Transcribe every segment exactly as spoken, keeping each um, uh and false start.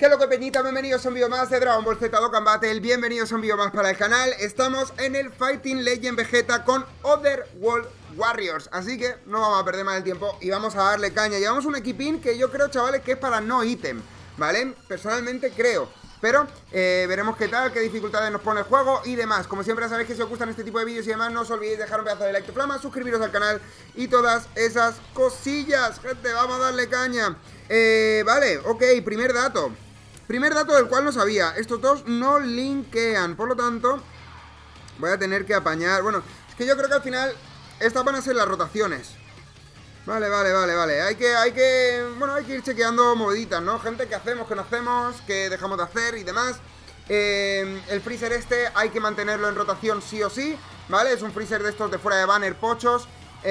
¿Qué es lo que peñita? Bienvenidos a un vídeo más de Dragon Ball Z Dokkan Battle. Bienvenidos a un vídeo más para el canal. Estamos en el Fighting Legend Vegeta con Otherworld Warriors, así que no vamos a perder más el tiempo y vamos a darle caña. Llevamos un equipín que yo creo, chavales, que es para no ítem, ¿vale? Personalmente creo. Pero eh, veremos qué tal, qué dificultades nos pone el juego y demás. Como siempre, sabéis que si os gustan este tipo de vídeos y demás, no os olvidéis dejar un pedazo de like de flama, suscribiros al canal y todas esas cosillas. Gente, vamos a darle caña. eh, Vale, ok, primer dato. Primer dato del cual no sabía. Estos dos no linkean, por lo tanto voy a tener que apañar. Bueno, es que yo creo que al final estas van a ser las rotaciones. Vale, vale, vale, vale. Hay que, hay que, bueno, hay que ir chequeando moviditas, ¿no? Gente, ¿qué hacemos, qué no hacemos, qué dejamos de hacer y demás? Eh, el freezer este hay que mantenerlo en rotación sí o sí, ¿vale? Es un freezer de estos de fuera de banner pochos.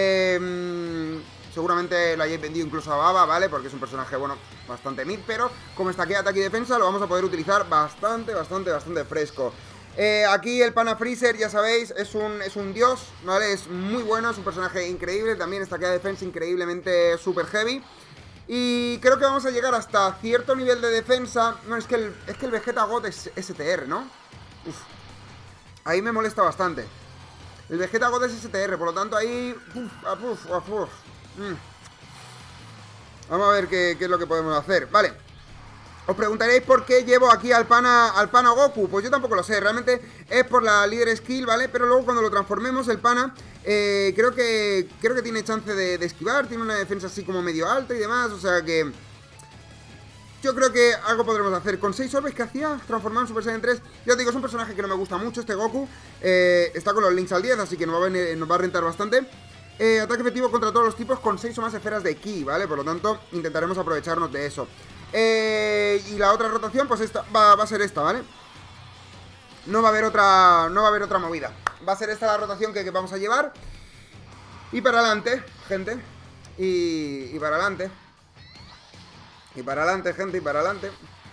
Eh, seguramente lo hayáis vendido incluso a Baba, ¿vale? Porque es un personaje, bueno, bastante mid, pero como está aquí ataque y defensa, lo vamos a poder utilizar bastante, bastante, bastante fresco. Eh, aquí el Pana Freezer, ya sabéis, es un, es un dios, ¿vale? Es muy bueno, es un personaje increíble. También está aquí a defensa increíblemente super heavy. Y creo que vamos a llegar hasta cierto nivel de defensa. No, es que el, es que el Vegeta God es S T R, ¿no? Uf. Ahí me molesta bastante. El Vegeta God es S T R, por lo tanto ahí... Uf, uf, uf, uf. Mm. Vamos a ver qué, qué es lo que podemos hacer. Vale. Os preguntaréis por qué llevo aquí al pana, al pana Goku. Pues yo tampoco lo sé, realmente es por la líder skill, ¿vale? Pero luego cuando lo transformemos el pana, eh, creo que creo que tiene chance de, de esquivar. Tiene una defensa así como medio alta y demás, o sea que... yo creo que algo podremos hacer. Con seis orbes que hacía, transformar en Super Saiyan tres. Ya os digo, es un personaje que no me gusta mucho, este Goku. eh, Está con los links al diez, así que nos va a, venir, nos va a rentar bastante. eh, Ataque efectivo contra todos los tipos con seis o más esferas de ki, ¿vale? Por lo tanto, intentaremos aprovecharnos de eso. Eh, y la otra rotación, pues esta va, va a ser esta, ¿vale? No va a haber otra. No va a haber otra movida. Va a ser esta la rotación que, que vamos a llevar. Y para adelante, gente. Y, y para adelante. Y para adelante, gente, y para adelante.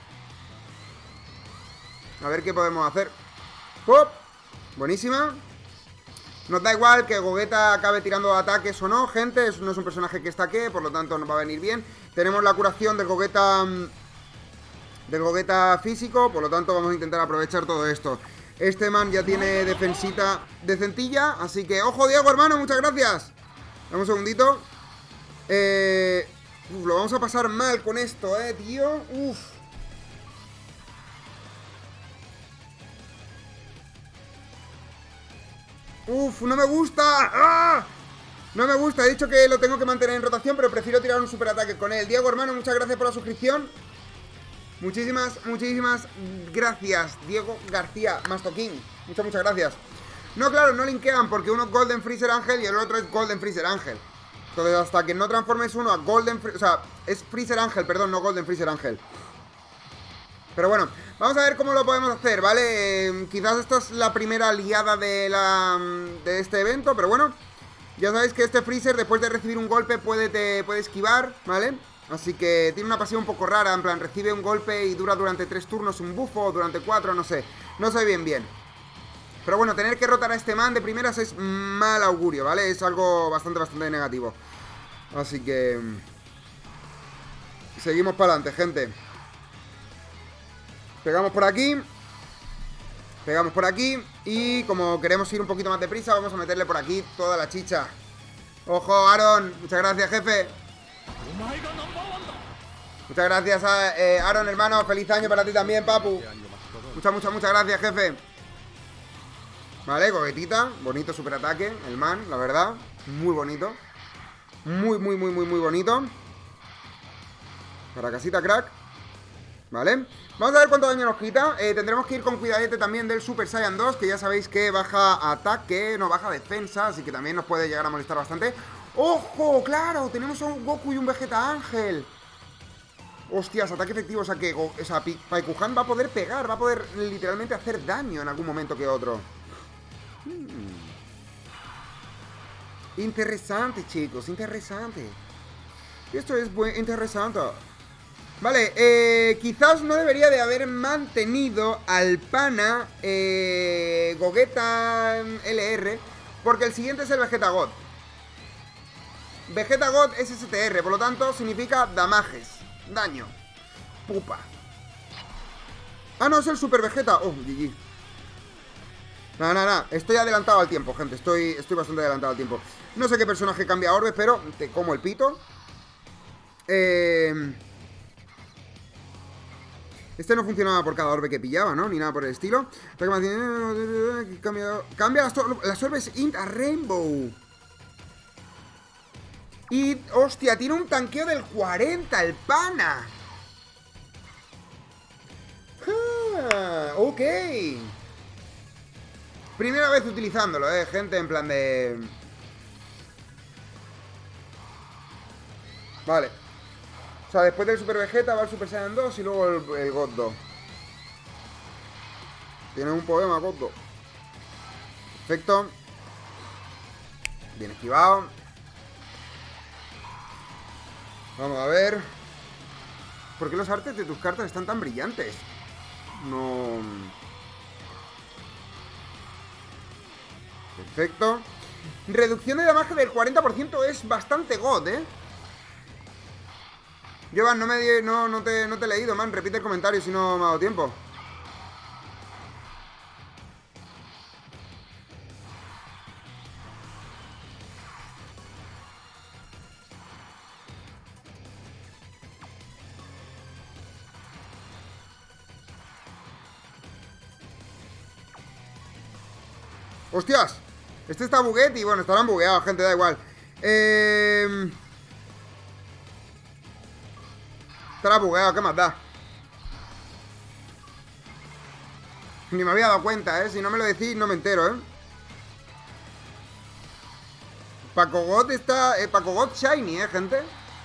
A ver qué podemos hacer. ¡Pop! Buenísima. Nos da igual que Gogeta acabe tirando ataques o no, gente. Eso no es un personaje que estaque, por lo tanto nos va a venir bien. Tenemos la curación del Gogeta Del Gogeta físico, por lo tanto vamos a intentar aprovechar todo esto. Este man ya tiene defensita decentilla, así que ojo, Diego, hermano, muchas gracias. Dame un segundito. eh, uf, Lo vamos a pasar mal con esto, eh, tío. Uf. Uf, no me gusta. ¡Ah! No me gusta, he dicho que lo tengo que mantener en rotación, pero prefiero tirar un super ataque con él. Diego, hermano, muchas gracias por la suscripción. Muchísimas, muchísimas gracias, Diego García Mastoquín. Muchas, muchas gracias. No, claro, no linkean porque uno es Golden Freezer Ángel y el otro es Golden Freezer Ángel. Entonces hasta que no transformes uno a Golden Freezer... O sea, es Freezer Ángel, perdón, no Golden Freezer Ángel. Pero bueno, vamos a ver cómo lo podemos hacer, ¿vale? Eh, quizás esta es la primera aliada de, la, de este evento, pero bueno. Ya sabéis que este Freezer, después de recibir un golpe, puede, te, puede esquivar, ¿vale? Así que tiene una pasiva un poco rara, en plan, recibe un golpe y dura durante tres turnos un bufo, o durante cuatro, no sé. No sé bien bien. Pero bueno, tener que rotar a este man de primeras es mal augurio, ¿vale? Es algo bastante, bastante negativo. Así que... seguimos para adelante, gente. Pegamos por aquí. Pegamos por aquí. Y como queremos ir un poquito más deprisa, vamos a meterle por aquí toda la chicha. ¡Ojo, Aaron! Muchas gracias, jefe. Muchas gracias, a, eh, Aaron, hermano. Feliz año para ti también, papu. Muchas, muchas, muchas gracias, jefe. Vale, Gogetita. Bonito superataque, el man, la verdad. Muy bonito. Muy, muy, muy, muy, muy bonito. Para casita, crack. Vale, vamos a ver cuánto daño nos quita. eh, Tendremos que ir con cuidadete también del Super Saiyan dos, que ya sabéis que baja ataque, no baja defensa, así que también nos puede llegar a molestar bastante. ¡Ojo! ¡Claro! Tenemos a un Goku y un Vegeta Ángel. Hostias, ataque efectivo, o sea que o sea, Paikuhan va a poder pegar, va a poder literalmente hacer daño en algún momento que otro. hmm. Interesante, chicos, interesante. Esto es muy interesante. Vale, eh, quizás no debería de haber mantenido al pana eh, Gogeta L R, porque el siguiente es el Vegeta God. Vegeta God es S T R, por lo tanto significa damages, daño, pupa. Ah, no, es el Super Vegeta. Oh, G G. Nada, nada, nada. Estoy adelantado al tiempo, gente. Estoy, estoy bastante adelantado al tiempo. No sé qué personaje cambia Orbe, pero te como el pito. Eh... Este no funcionaba por cada orbe que pillaba, ¿no? Ni nada por el estilo. Cambia, cambia las, las orbes Int a Rainbow. Y, hostia, tiene un tanqueo del cuarenta, el pana. Ah, ok. Primera vez utilizándolo, eh, gente, en plan de... Vale. O sea, después del Super Vegeta va el Super Saiyan dos y luego el, el God dos. Tiene un poema, God dos. Perfecto. Bien esquivado. Vamos a ver. ¿Por qué los artes de tus cartas están tan brillantes? No... Perfecto. Reducción de damage del cuarenta por ciento es bastante God, ¿eh? Jovan, no me di, no, no, te, no te he leído, man. Repite el comentario si no me ha dado tiempo. ¡Hostias! Este está buguetti. Bueno, estarán bugueados, gente, da igual. Eh... Estará bugueado, ¿qué más da? Ni me había dado cuenta, ¿eh? Si no me lo decís, no me entero, ¿eh? Paco God está... Eh, Paco God Shiny, ¿eh, gente?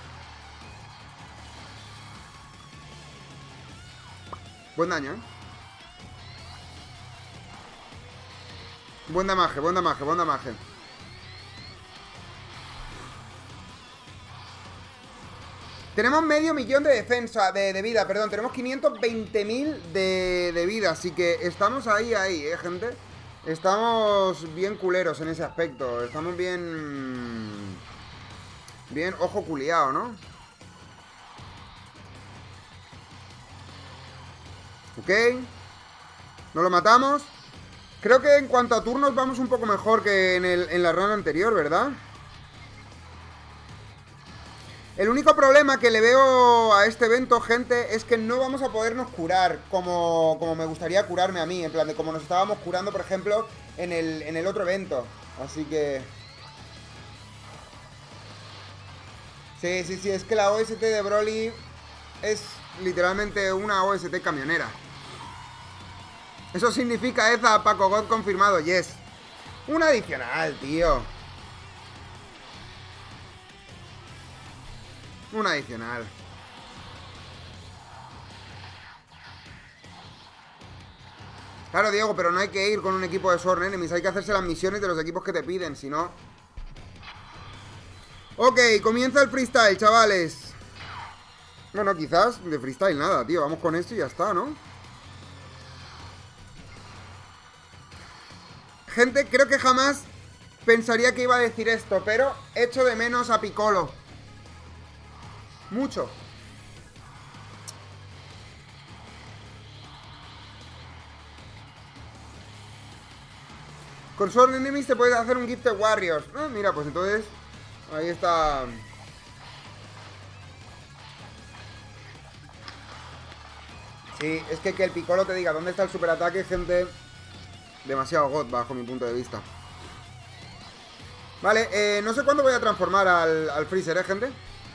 Buen daño, ¿eh? Buen damaje, buen damaje, buen damaje. Tenemos medio millón de defensa, de, de vida, perdón. Tenemos quinientos veinte mil de, de vida. Así que estamos ahí, ahí, eh, gente. Estamos bien culeros en ese aspecto. Estamos bien... Bien ojo culiao, ¿no? Ok. No lo matamos. Creo que en cuanto a turnos vamos un poco mejor que en, el, en la run anterior, ¿verdad? El único problema que le veo a este evento, gente, es que no vamos a podernos curar como, como me gustaría curarme a mí. En plan de como nos estábamos curando, por ejemplo, en el, en el otro evento. Así que... Sí, sí, sí, es que la O S T de Broly es literalmente una O S T camionera. Eso significa Eza, Paco God confirmado, yes. Un adicional, tío. Un adicional. Claro, Diego, pero no hay que ir con un equipo de Sword Enemies. Hay que hacerse las misiones de los equipos que te piden, si no... Ok, comienza el freestyle, chavales. Bueno, quizás de freestyle nada, tío. Vamos con esto y ya está, ¿no? Gente, creo que jamás pensaría que iba a decir esto, pero echo de menos a Piccolo. Mucho. Con Sword Enemies te puedes hacer un Gifted Warriors. Ah, mira, pues entonces... Ahí está... Sí, es que que el Piccolo te diga dónde está el superataque, gente... Demasiado God, bajo mi punto de vista. Vale, eh, no sé cuándo voy a transformar al, al Freezer, ¿eh, gente?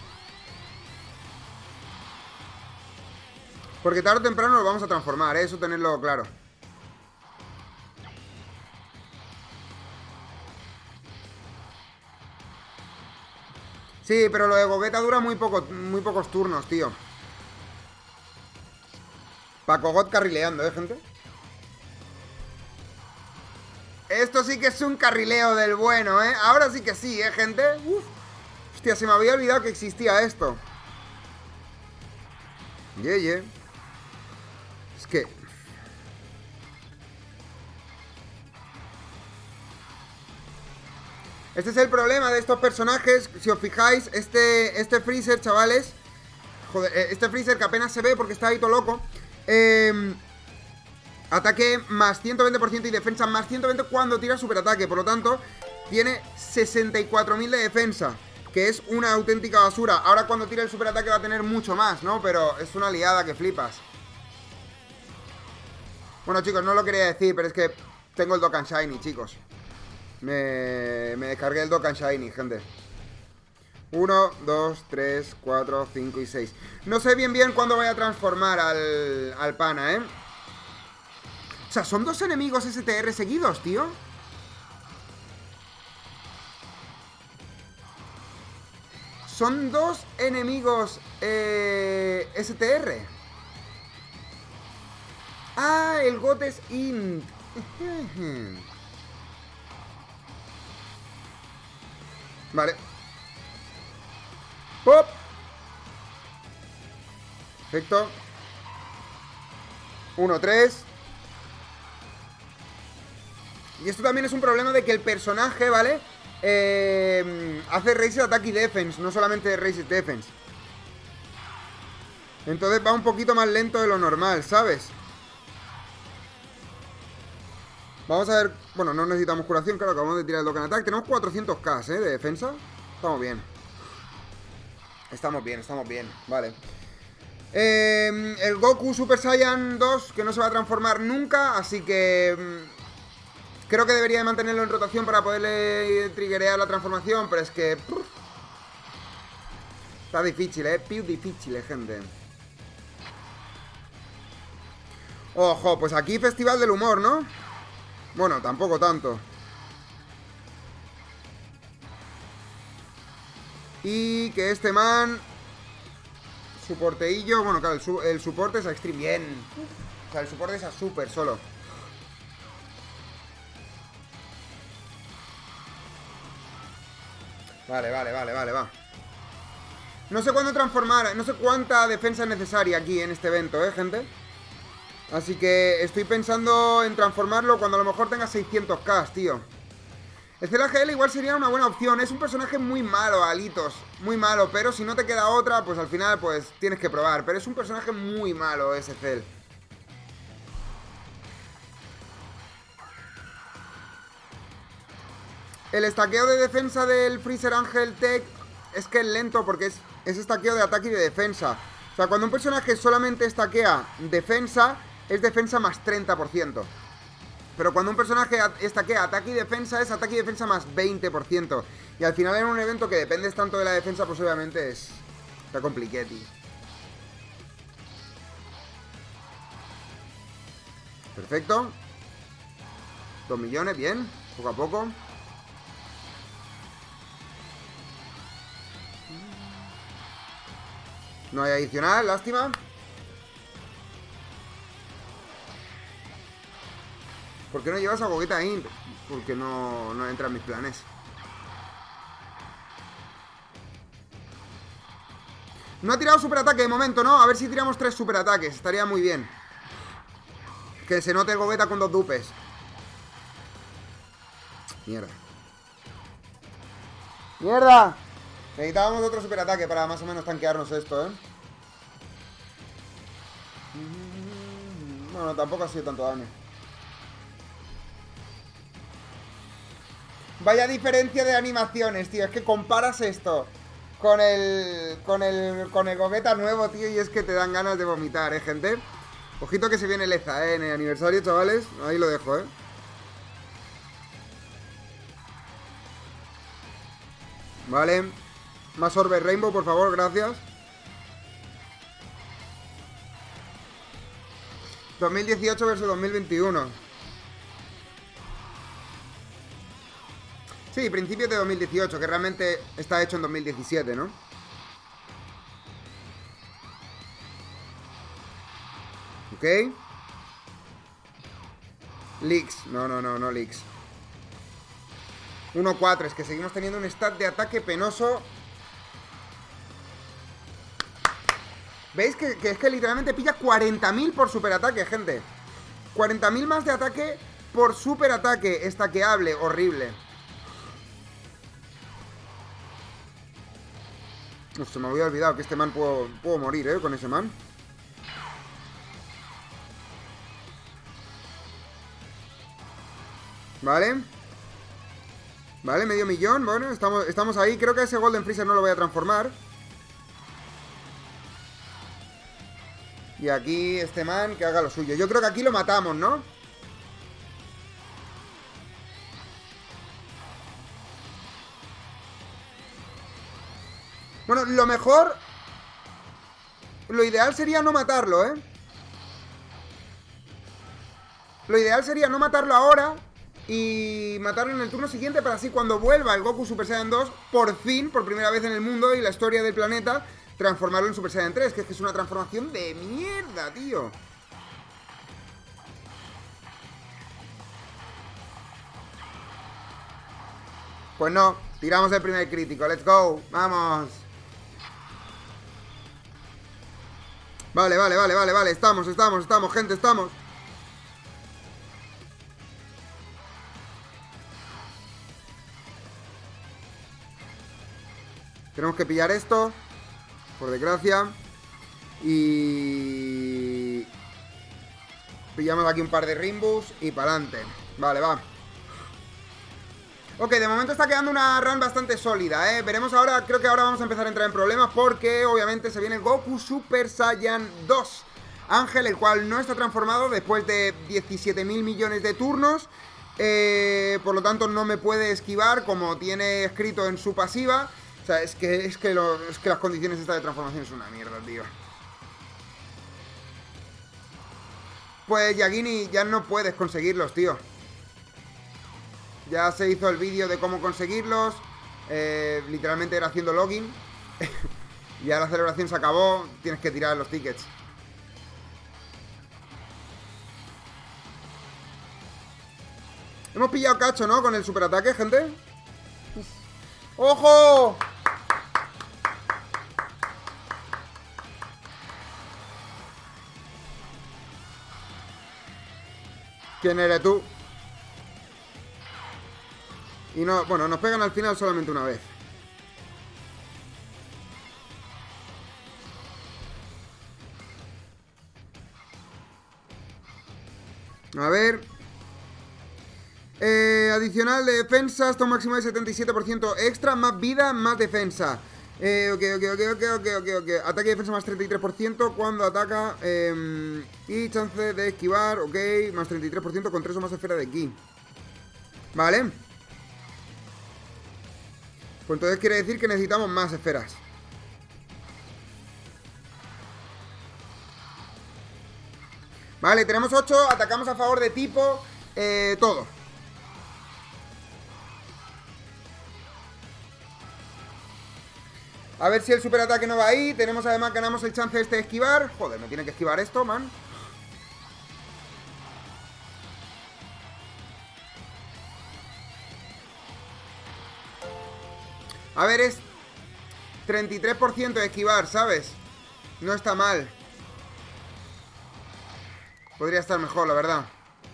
Porque tarde o temprano lo vamos a transformar, ¿eh? Eso tenerlo claro. Sí, pero lo de Gogeta dura muy, poco, muy pocos turnos, tío. Paco God carrileando, ¿eh, gente? Esto sí que es un carrileo del bueno, ¿eh? Ahora sí que sí, ¿eh, gente? Uf. Hostia, se me había olvidado que existía esto. Yeah, yeah. Es que... Este es el problema de estos personajes. Si os fijáis, este, este Freezer, chavales... Joder, este Freezer que apenas se ve porque está ahí todo loco. Eh... Ataque más ciento veinte por ciento y defensa más ciento veinte cuando tira superataque. Por lo tanto, tiene sesenta y cuatro mil de defensa, que es una auténtica basura. Ahora cuando tire el superataque va a tener mucho más, ¿no? Pero es una liada que flipas. Bueno, chicos, no lo quería decir, pero es que tengo el Dokkan Shiny, chicos. Me, me descargué el Dokkan Shiny, gente. uno, dos, tres, cuatro, cinco y seis. No sé bien bien cuándo voy a transformar al, al pana, ¿eh? O sea, son dos enemigos S T R seguidos, tío. Son dos enemigos eh, S T R. Ah, el GOT es int. Vale. ¡Pop! Perfecto. uno, tres. Y esto también es un problema de que el personaje, ¿vale? Eh, hace Raised Attack y Defense, no solamente Raised Defense. Entonces va un poquito más lento de lo normal, ¿sabes? Vamos a ver... Bueno, no necesitamos curación, claro, acabamos de tirar el Dokkan Attack. Tenemos cuatrocientos K, ¿eh? De defensa. Estamos bien. Estamos bien, estamos bien, vale. eh, El Goku Super Saiyan dos, que no se va a transformar nunca, así que... creo que debería de mantenerlo en rotación para poderle triggerear la transformación, pero es que... Pff, está difícil, ¿eh? Piu difícil, eh, gente. Ojo, pues aquí Festival del Humor, ¿no? Bueno, tampoco tanto. Y que este man... Soporteillo... Bueno, claro, el, su el soporte es a Extreme. Bien. O sea, el soporte es a Super solo. Vale, vale, vale, vale, va. No sé cuándo transformar, no sé cuánta defensa es necesaria aquí en este evento, ¿eh, gente? Así que estoy pensando en transformarlo cuando a lo mejor tenga seiscientos K, tío. El C L G L igual sería una buena opción. Es un personaje muy malo, Alitos. Muy malo, pero si no te queda otra, pues al final pues tienes que probar. Pero es un personaje muy malo ese Cell. El estaqueo de defensa del Freezer Angel Tech es que es lento porque es, es estaqueo de ataque y de defensa. O sea, cuando un personaje solamente estaquea defensa, es defensa más treinta por ciento. Pero cuando un personaje estaquea ataque y defensa, es ataque y defensa más veinte por ciento. Y al final en un evento que dependes tanto de la defensa, pues obviamente es... está complicado. Perfecto. Dos millones, bien. Poco a poco. No hay adicional, lástima. ¿Por qué no llevas a Gogeta ahí? Porque no, no entra en mis planes. No ha tirado superataque de momento, ¿no? A ver si tiramos tres superataques. Estaría muy bien. Que se note el Gogeta con dos dupes. Mierda. ¡Mierda! Necesitábamos otro superataque para más o menos tanquearnos esto, ¿eh? Bueno, tampoco ha sido tanto daño. Vaya diferencia de animaciones, tío. Es que comparas esto con el con el con el Gogeta nuevo, tío, y es que te dan ganas de vomitar, ¿eh, gente? Ojito que se viene Leza, ¿eh? En el aniversario, chavales. Ahí lo dejo, ¿eh? Vale. Más Orbe Rainbow, por favor, gracias. dos mil dieciocho versus dos mil veintiuno. Sí, principios de dos mil dieciocho, que realmente está hecho en dos mil diecisiete, ¿no? Ok. Leaks. No, no, no, no leaks. uno cuatro, es que seguimos teniendo un stat de ataque penoso. ¿Veis? Que, que es que literalmente pilla cuarenta mil por superataque, gente. cuarenta mil más de ataque por superataque. Estaqueable, horrible. No, se me había olvidado que este man puedo, puedo morir, ¿eh? Con ese man. Vale. Vale, medio millón. Bueno, estamos, estamos ahí. Creo que ese Golden Freezer no lo voy a transformar. Y aquí este man que haga lo suyo. Yo creo que aquí lo matamos, ¿no? Bueno, lo mejor... Lo ideal sería no matarlo, ¿eh? Lo ideal sería no matarlo ahora y matarlo en el turno siguiente para así cuando vuelva el Goku Super Saiyan dos, por fin, por primera vez en el mundo y la historia del planeta, transformarlo en Super Saiyan tres, que es que es una transformación de mierda, tío. Pues no, tiramos el primer crítico, let's go, vamos. Vale, vale, vale, vale, vale, estamos, estamos, estamos, gente, estamos. Tenemos que pillar esto, por desgracia. Y... pillamos aquí un par de Rimbus y para adelante. Vale, va. Ok, de momento está quedando una run bastante sólida, ¿eh? Veremos ahora, creo que ahora vamos a empezar a entrar en problemas porque obviamente se viene Goku Super Saiyan dos. Ángel, el cual no está transformado después de diecisiete mil millones de turnos. Eh, por lo tanto no me puede esquivar como tiene escrito en su pasiva. O sea, es que, es que, lo, es que las condiciones estas de transformación son una mierda, tío. Pues Yagini, ya no puedes conseguirlos, tío. Ya se hizo el vídeo de cómo conseguirlos. eh, Literalmente era haciendo login. Ya la celebración se acabó. Tienes que tirar los tickets. Hemos pillado cacho, ¿no? Con el superataque, gente. ¡Ojo! ¿Quién eres tú? Y no, bueno, nos pegan al final solamente una vez. A ver. Eh, adicional de defensa, hasta un máximo de setenta y siete por ciento extra, más vida, más defensa. Eh, ok, ok, ok, ok, ok, ok, ok. Ataque y defensa más treinta y tres por ciento cuando ataca. Eh, y chance de esquivar, ok, más treinta y tres por ciento con tres o más esferas de ki. Vale. Pues entonces quiere decir que necesitamos más esferas. Vale, tenemos ocho, atacamos a favor de tipo, eh, todo. A ver si el superataque no va ahí. Tenemos además, ganamos el chance este de esquivar. Joder, me tiene que esquivar esto, man. A ver, es treinta y tres por ciento de esquivar, ¿sabes? No está mal. Podría estar mejor, la verdad.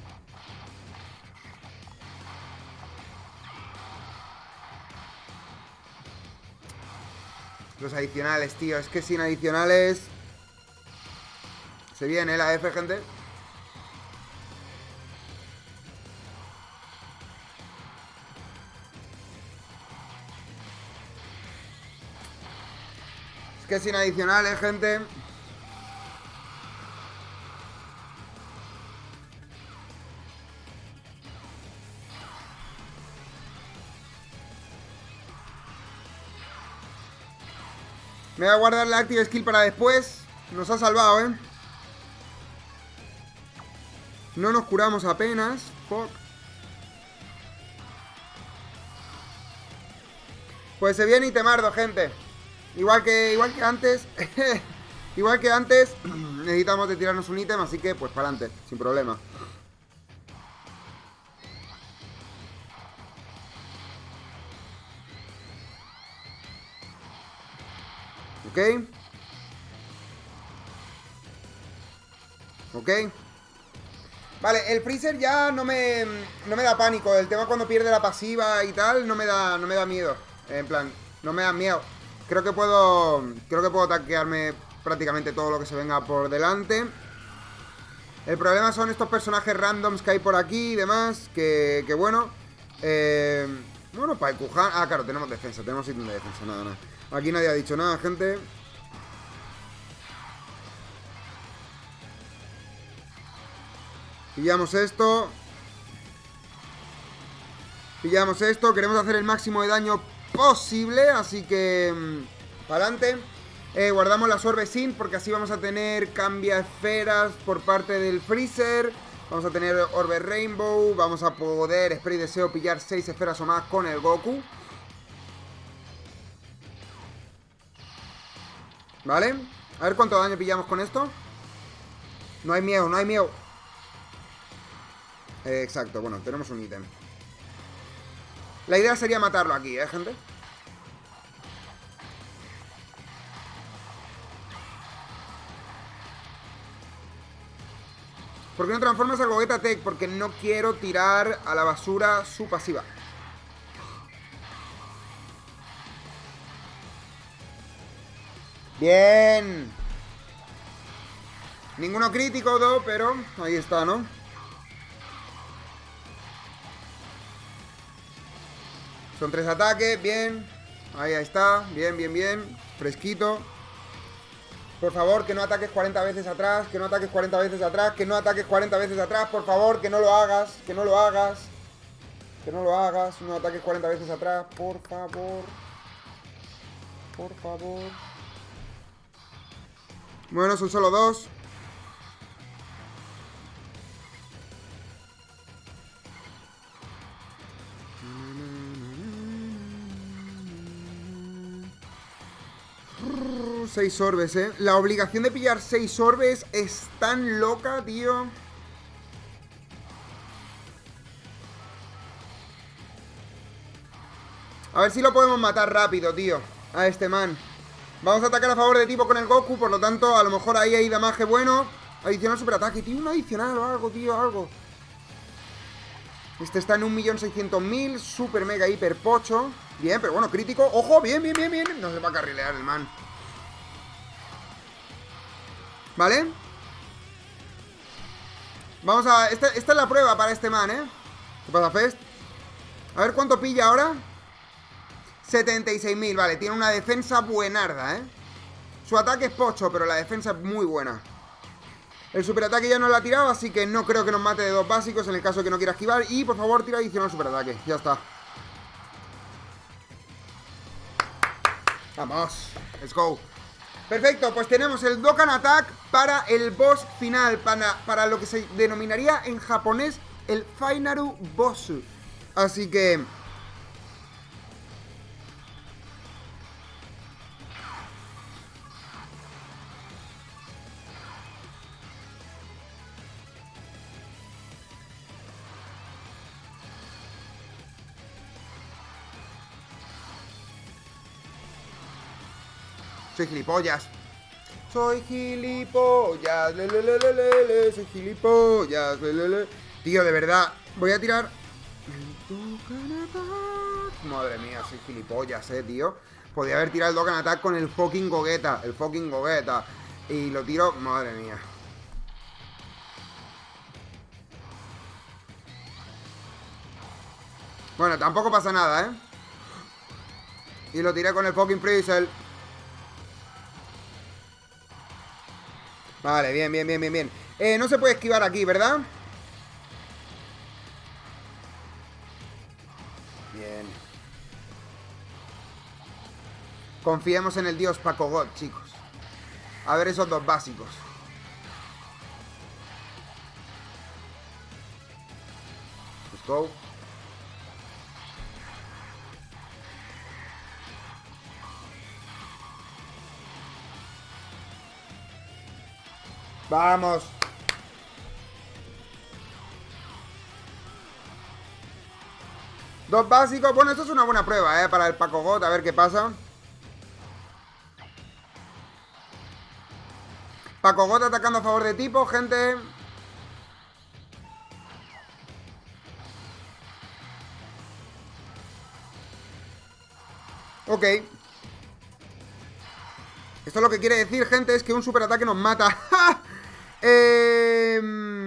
Los adicionales, tío. Es que sin adicionales... Se viene la F, gente. Es que sin adicionales, gente... Me voy a guardar la Active Skill para después. Nos ha salvado, ¿eh? No nos curamos apenas. Fuck. Pues se viene Itemardo, gente. Igual que, igual que antes. Igual que antes. Necesitamos de tirarnos un ítem, así que pues para adelante, sin problema. Ok. Ok. Vale, el Freezer ya no me, no me da pánico. El tema cuando pierde la pasiva y tal no me da, no me da miedo. En plan, no me da miedo. Creo que puedo, creo que puedo taquearme prácticamente todo lo que se venga por delante. El problema son estos personajes randoms que hay por aquí y demás. Que, que bueno. Eh, bueno, para el Kuhan. Ah, claro, tenemos defensa. Tenemos ítem de defensa. Nada, nada. Aquí nadie ha dicho nada, gente. Pillamos esto. Pillamos esto. Queremos hacer el máximo de daño posible. Así que... Mmm, para adelante. Eh, guardamos las orbes Int porque así vamos a tener cambia esferas por parte del Freezer. Vamos a tener orbe Rainbow. Vamos a poder, Spray Deseo, pillar seis esferas o más con el Goku. ¿Vale? A ver cuánto daño pillamos con esto. No hay miedo, no hay miedo. Eh, exacto, bueno, tenemos un ítem. La idea sería matarlo aquí, ¿eh, gente? ¿Por qué no transformas a Gogeta Tech? Porque no quiero tirar a la basura su pasiva. Bien. Ninguno crítico, do, pero ahí está, ¿no? Son tres ataques, bien. Ahí, ahí está, bien, bien, bien. Fresquito. Por favor, que no ataques cuarenta veces atrás. Que no ataques cuarenta veces atrás. Que no ataques cuarenta veces atrás. Por favor, que no lo hagas. Que no lo hagas. Que no lo hagas. No ataques cuarenta veces atrás. Por favor. Por favor. Bueno, son solo dos. Seis orbes, eh. La obligación de pillar seis orbes es tan loca, tío. A ver si lo podemos matar rápido, tío. A este man. Vamos a atacar a favor de tipo con el Goku. Por lo tanto, a lo mejor ahí hay damaje bueno. Adicional superataque, tío. Un adicional o algo, tío, algo. Este está en un millón seiscientos mil. Super mega hiper pocho. Bien, pero bueno, crítico. ¡Ojo! Bien, bien, bien, bien. No se va a carrilear el man. ¿Vale? Vamos a... Esta, esta es la prueba para este man, ¿eh? ¿Qué pasa, Fest? A ver cuánto pilla ahora. setenta y seis mil, vale. Tiene una defensa buenarda, ¿eh? Su ataque es pocho, pero la defensa es muy buena. El superataque ya no lo ha tirado, así que no creo que nos mate de dos básicos en el caso de que no quiera esquivar. Y, por favor, tira adicional superataque. Ya está. Vamos. Let's go. Perfecto, pues tenemos el Dokkan Attack para el boss final, para, para lo que se denominaría en japonés el Finaru Boss. Así que... Soy gilipollas. Soy gilipollas. Le, le, le, le, le, le. Soy gilipollas. Le, le, le. Tío, de verdad. Voy a tirar. Madre mía, soy gilipollas, eh, tío. Podría haber tirado el Dokkan Attack con el fucking Gogeta. El fucking Gogeta. Y lo tiro. Madre mía. Bueno, tampoco pasa nada, eh. Y lo tiré con el fucking Freezer. Vale, bien, bien, bien, bien, bien. Eh, no se puede esquivar aquí, ¿verdad? Bien. Confiemos en el dios Paco God, chicos. A ver esos dos básicos. Let's go. Vamos. Dos básicos. Bueno, esto es una buena prueba, ¿eh? Para el Paco God, a ver qué pasa. Paco God atacando a favor de tipo, gente. Ok. Esto lo que quiere decir, gente, es que un superataque nos mata. eh...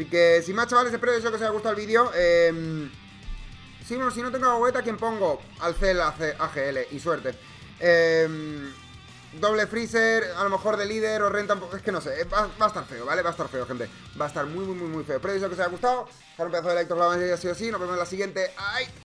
Así que, sin más, chavales, espero que os haya gustado el vídeo. Eh, sí, bueno, si no tengo agüeta, ¿quién pongo? Alcel A G L, y suerte. Eh, doble freezer, a lo mejor de líder o renta. Es que no sé, va, va a estar feo, ¿vale? Va a estar feo, gente. Va a estar muy, muy, muy, muy feo. Espero que os haya gustado. Dejar un pedazo de like, todos la mayoría, sí o sí. Nos vemos en la siguiente. ¡Ay!